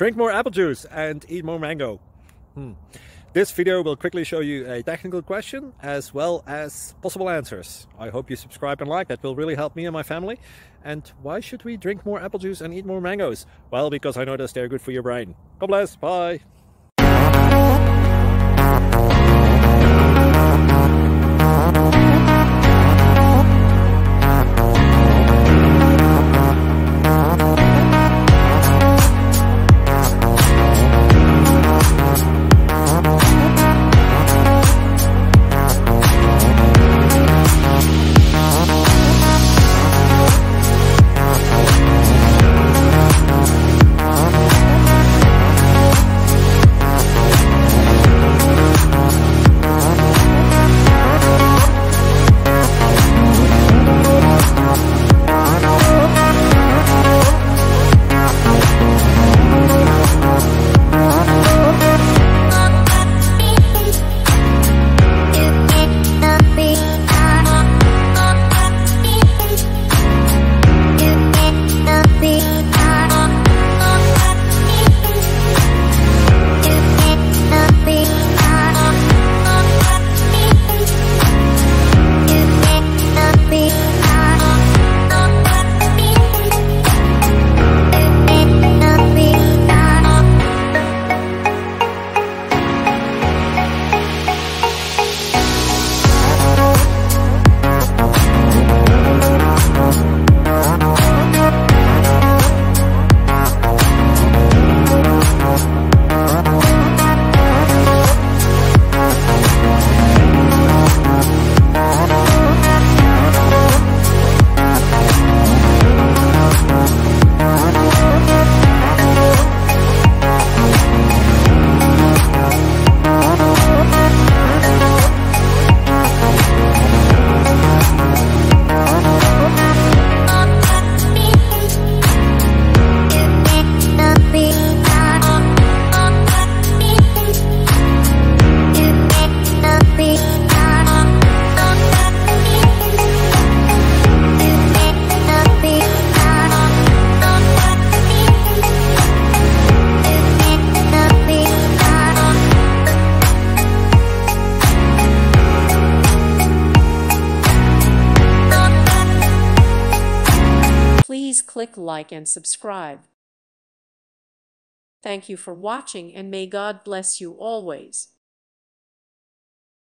Drink more apple juice and eat more mango. This video will quickly show you a technical question as well as possible answers. I hope you subscribe and like, that will really help me and my family. And why should we drink more apple juice and eat more mangoes? Well, because I noticed they're good for your brain. God bless, bye. Please click like and subscribe. Thank you for watching, and may God bless you always.